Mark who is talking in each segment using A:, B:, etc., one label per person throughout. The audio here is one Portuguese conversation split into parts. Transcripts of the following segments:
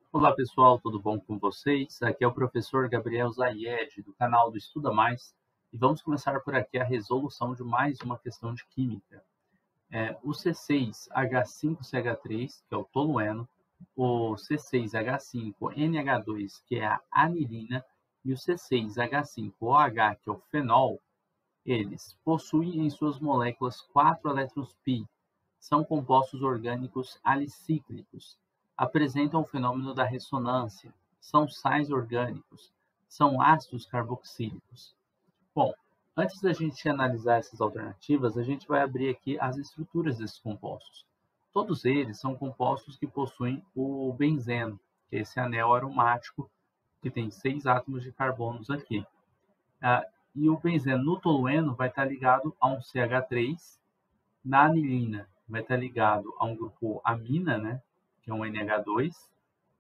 A: Olá pessoal, tudo bom com vocês? Aqui é o professor Gabriel Zayed, do canal do Estuda Mais, e vamos começar por aqui a resolução de mais uma questão de química. O C6H5CH3, que é o tolueno, o C6H5NH2, que é a anilina, e o C6H5OH, que é o fenol, eles possuem em suas moléculas 4 elétrons π. São compostos orgânicos alicíclicos. Apresentam o fenômeno da ressonância. São sais orgânicos. São ácidos carboxílicos. Bom, antes da gente analisar essas alternativas, a gente vai abrir aqui as estruturas desses compostos. Todos eles são compostos que possuem o benzeno, que é esse anel aromático que tem 6 átomos de carbonos aqui. E o benzeno no tolueno vai estar ligado a um CH3, na anilina vai estar ligado a um grupo amina, né, que é um NH2,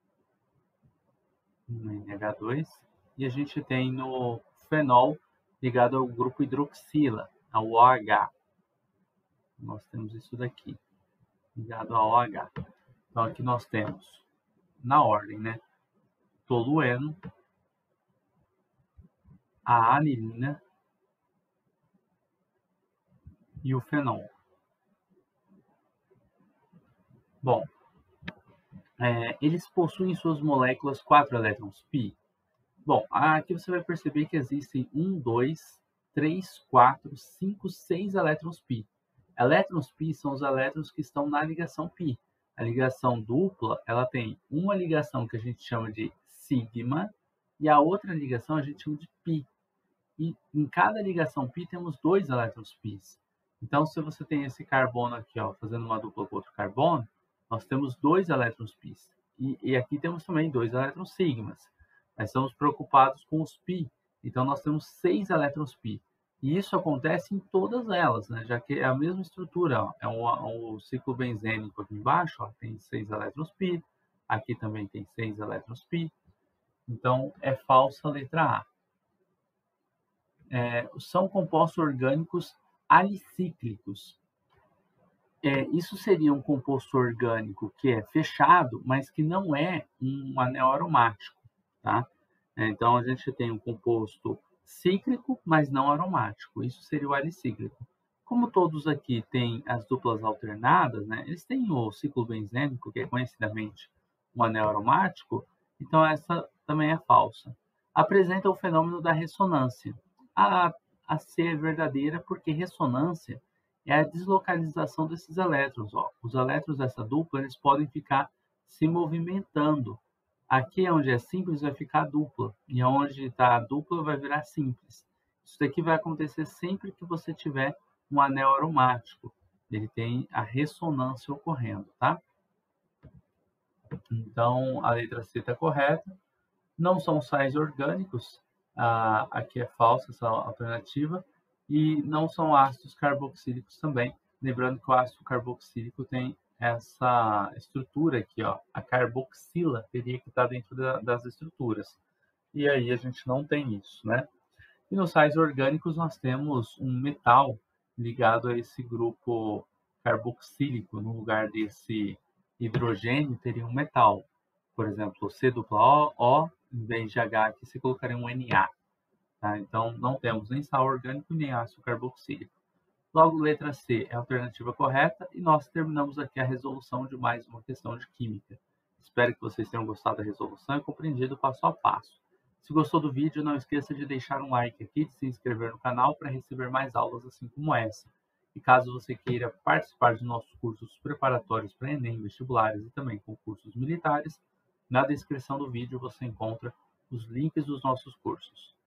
A: e a gente tem no fenol ligado ao grupo hidroxila, ao OH. Nós temos isso daqui, ligado ao OH. Então aqui nós temos, na ordem, né, tolueno, a anilina e o fenol. Bom, eles possuem em suas moléculas 4 elétrons π. Bom, aqui você vai perceber que existem 1, 2, 3, 4, 5, 6 elétrons π. Elétrons π são os elétrons que estão na ligação π. A ligação dupla, ela tem uma ligação que a gente chama de sigma e a outra ligação a gente chama de π. E em cada ligação π temos 2 elétrons π. Então, se você tem esse carbono aqui, ó, fazendo uma dupla com outro carbono, nós temos 2 elétrons π. E aqui temos também 2 elétrons sigmas. Nós estamos preocupados com os π, então nós temos 6 elétrons π. E isso acontece em todas elas, né? Já que é a mesma estrutura. Ó. É um ciclo benzênico aqui embaixo, ó, tem 6 elétrons π. Aqui também tem 6 elétrons π. Então, é falsa a letra A. São compostos orgânicos alicíclicos. Isso seria um composto orgânico que é fechado, mas que não é um anel aromático. Tá? Então, a gente tem um composto cíclico, mas não aromático. Isso seria o alicíclico. Como todos aqui têm as duplas alternadas, né, eles têm o ciclo benzênico, que é conhecidamente um anel aromático, então essa também é falsa. Apresenta o fenômeno da ressonância. A C é verdadeira porque ressonância é a deslocalização desses elétrons. Ó. Os elétrons dessa dupla eles podem ficar se movimentando. Aqui onde é simples vai ficar dupla, e onde está a dupla vai virar simples. Isso daqui vai acontecer sempre que você tiver um anel aromático. Ele tem a ressonância ocorrendo, tá? Então, a letra C está correta. Não são sais orgânicos. Aqui é falsa essa alternativa. E não são ácidos carboxílicos também. Lembrando que o ácido carboxílico tem essa estrutura aqui, ó, a carboxila teria que estar dentro das estruturas. E aí a gente não tem isso, né? E nos sais orgânicos nós temos um metal ligado a esse grupo carboxílico. No lugar desse hidrogênio teria um metal. Por exemplo, C+O, em vez de H aqui você colocaria um Na. Tá? Então não temos nem sal orgânico nem ácido carboxílico. Logo, letra C é a alternativa correta e nós terminamos aqui a resolução de mais uma questão de química. Espero que vocês tenham gostado da resolução e compreendido passo a passo. Se gostou do vídeo, não esqueça de deixar um like aqui, de se inscrever no canal para receber mais aulas assim como essa. E caso você queira participar dos nossos cursos preparatórios para Enem, vestibulares e também concursos militares, na descrição do vídeo você encontra os links dos nossos cursos.